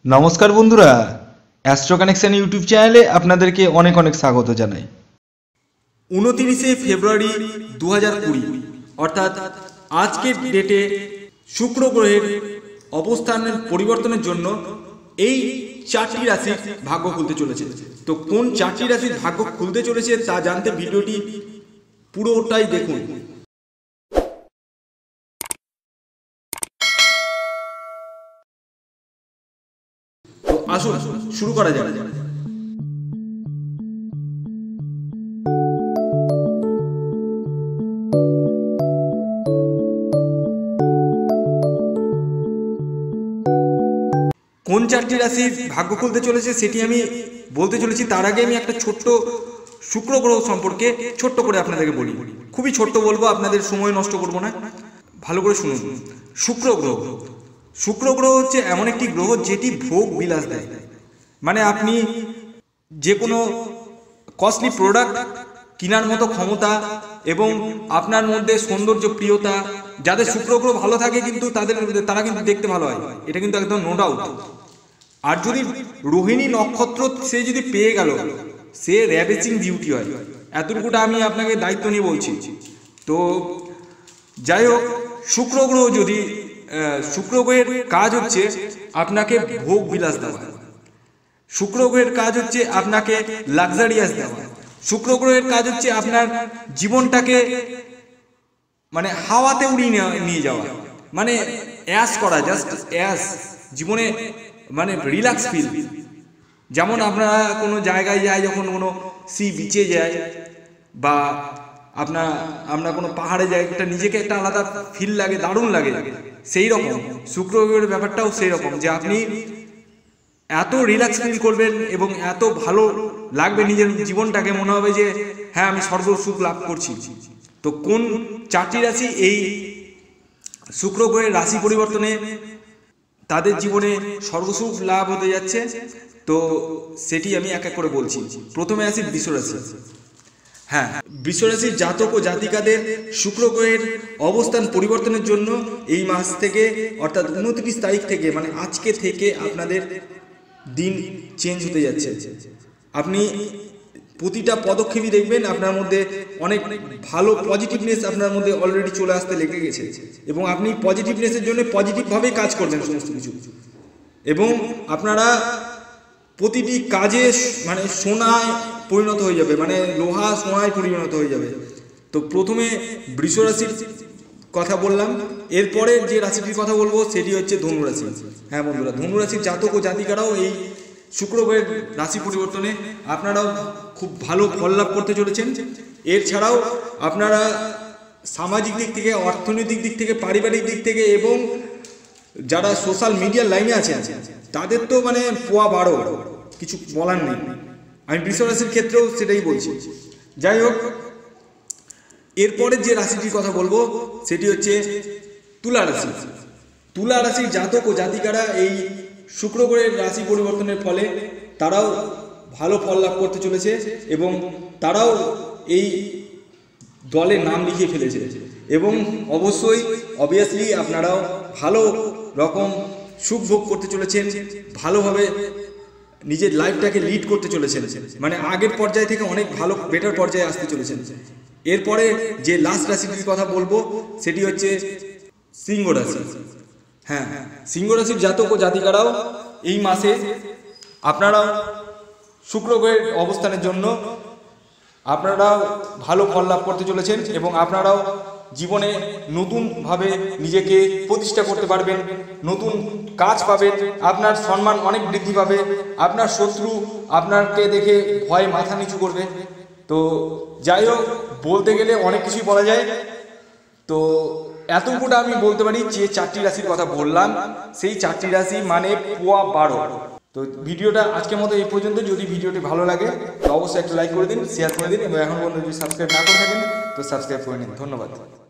নমস্কার বন্ধুরা, astro connection YouTube চ্যানেলে আপনাদেরকে অনেক অনেক স্বাগত জানাই। 29শে ফেব্রুয়ারি 2020 অর্থাৎ আজকের ডেটে শুক্র গ্রহের অবস্থানের পরিবর্তনের জন্য এই চারটি রাশির ভাগ্য খুলতে চলেছে। তো কোন চারটি রাশির ভাগ্য খুলতে চলেছে তা জানতে ভিডিওটি পুরোটাই দেখুন। তো আসুন শুরু করা যাক। কোন চারটি রাশির ভাগ্য খুলতে চলেছে সেটি আমি বলতে চলেছি। তার আগে আমি একটা ছোট্ট শুক্র গ্রহ সম্পর্কে ছোট্ট করে আপনাদেরকে বলি। খুবই ছোট্ট বলবো, আপনাদের সময় নষ্ট করব না, ভালো করে শুনুন। শুক্র গ্রহ হচ্ছে এমন একটি গ্রহ যেটি ভোগ বিলাস দেয়। মানে আপনি যে কোনো কস্টলি প্রোডাক্ট কেনার মতো ক্ষমতা এবং আপনার মধ্যে সৌন্দর্য প্রিয়তা, যাদের শুক্র গ্রহ ভালো থাকে কিন্তু তারা কিন্তু দেখতে ভালো হয়, এটা কিন্তু একদম নো ডাউট। আর যদি রোহিণী নক্ষত্র সে যদি পেয়ে গেল, সে র্যাভেজিং বিউটি হয়। এতটুকুটা আমি আপনাকে দায়িত্ব নিয়ে বলছি। তো যাই হোক, শুক্র গ্রহের কাজ হচ্ছে আপনাকে ভোগ বিলাস দেওয়া। শুক্র গ্রহের কাজ হচ্ছে আপনাকে লাক্সারিয়াস দেওয়া। শুক্র গ্রহের কাজ হচ্ছে আপনার জীবনটাকে মানে হাওয়াতে উড়িয়ে নিয়ে যাওয়া, মানে অ্যাশ করা, জাস্ট অ্যাশ জীবনে, মানে রিল্যাক্স ফিল। যেমন আপনারা কোনো জায়গায় যায়, যখন কোনো সি বিচে যায় বা আমরা কোনো পাহাড়ে যাই, একটা নিজেকে একটা আলাদা ফিল লাগে, দারুণ লাগে। সেই রকম শুক্র গ্রহের ব্যাপারটাও সেই রকম, যে আপনি এত রিল্যাক্স ফিল করবেন এবং এত ভালো লাগবে নিজের জীবনটাকে, মনে হবে যে হ্যাঁ আমি সর্বসুখ লাভ করছি। তো কোন চারটি রাশি এই শুক্র গ্রহের রাশি পরিবর্তনে তাদের জীবনে সর্বসুখ লাভ হতে যাচ্ছে, তো সেটি আমি এক এক করে বলছি। প্রথমে আসি বৃষ রাশি। হ্যাঁ, বৃষ রাশির জাতক ও জাতিকাদের শুক্র গ্রহের অবস্থান পরিবর্তনের জন্য এই মাস থেকে অর্থাৎ 29 তারিখ থেকে, মানে আজকে থেকে আপনাদের দিন চেঞ্জ হতে যাচ্ছে। আপনি প্রতিটা পদক্ষেপই দেখবেন আপনার মধ্যে অনেক ভালো পজিটিভনেস আপনার মধ্যে অলরেডি চলে আসতে লেগে গেছে, এবং আপনি পজিটিভনেসের জন্য পজিটিভভাবেই কাজ করবেন সমস্ত কিছু। এবং আপনারা প্রতিটি কাজে মানে সোনায় পরিণত হয়ে যাবে, মানে লোহা সোনায় পরিণত হয়ে যাবে। তো প্রথমে বৃষ রাশির কথা বললাম, এরপরে যে রাশিটির কথা বলবো সেটি হচ্ছে ধনু রাশি। হ্যাঁ বন্ধুরা, ধনু রাশির জাতক ও জাতিকারাও এই শুক্র গ্রহের রাশি পরিবর্তনে আপনারাও খুব ভালো ফল লাভ করতে চলেছেন। এছাড়াও আপনারা সামাজিক দিক থেকে, অর্থনৈতিক দিক থেকে, পারিবারিক দিক থেকে এবং যারা সোশ্যাল মিডিয়ার লাইনে আছে তাদের তো মানে পোয়া বারো, কিছু বলার নেই। আমি বৃষ রাশির ক্ষেত্রেও সেটাই বলছি। যাই হোক, এরপরে যে রাশিটির কথা বলবো সেটি হচ্ছে তুলা রাশি। তুলা রাশির জাতক ও জাতিকারা এই শুক্র গ্রহের রাশি পরিবর্তনের ফলে তারাও ভালো ফল লাভ করতে চলেছে এবং তারাও এই দলে নাম লিখিয়ে ফেলেছে। এবং অবভিয়াসলি আপনারাও ভালো রকম সুখ ভোগ করতে চলেছেন, ভালোভাবে নিজের লাইফটাকে লিড করতে চলেছেন, মানে আগের পর্যায় থেকে অনেক ভালো বেটার পর্যায়ে আসতে চলেছেন। এরপরে যে লাস্ট রাশিটির কথা বলবো সেটি হচ্ছে সিংহ রাশি। হ্যাঁ, সিংহ রাশির জাতক ও জাতিকারাও এই মাসে আপনারাও শুক্র গ্রহের অবস্থানের জন্য আপনারাও ভালো ফল লাভ করতে চলেছেন এবং আপনারাও জীবনে নতুনভাবে নিজেকে প্রতিষ্ঠা করতে পারবেন, নতুন কাজ পাবেন, আপনার সম্মান অনেক বৃদ্ধি পাবে, আপনার শত্রু আপনাকে দেখে ভয়ে মাথা নিচু করবে। তো যাই হোক, বলতে গেলে অনেক কিছুই বলা যায়। তো এতটুকুটা আমি বলতে পারি যে চারটি রাশির কথা বললাম, সেই চারটি রাশি মানে পোয়া 12। তো ভিডিওটা আজকের মতো এই পর্যন্ত। যদি ভিডিওটি ভালো লাগে তো অবশ্যই একটা লাইক করে দিন, শেয়ার করে দিন এবং এখন পর্যন্ত যদি সাবস্ক্রাইব না করে থাকেন তো সাবস্ক্রাইব করে নিন। ধন্যবাদ।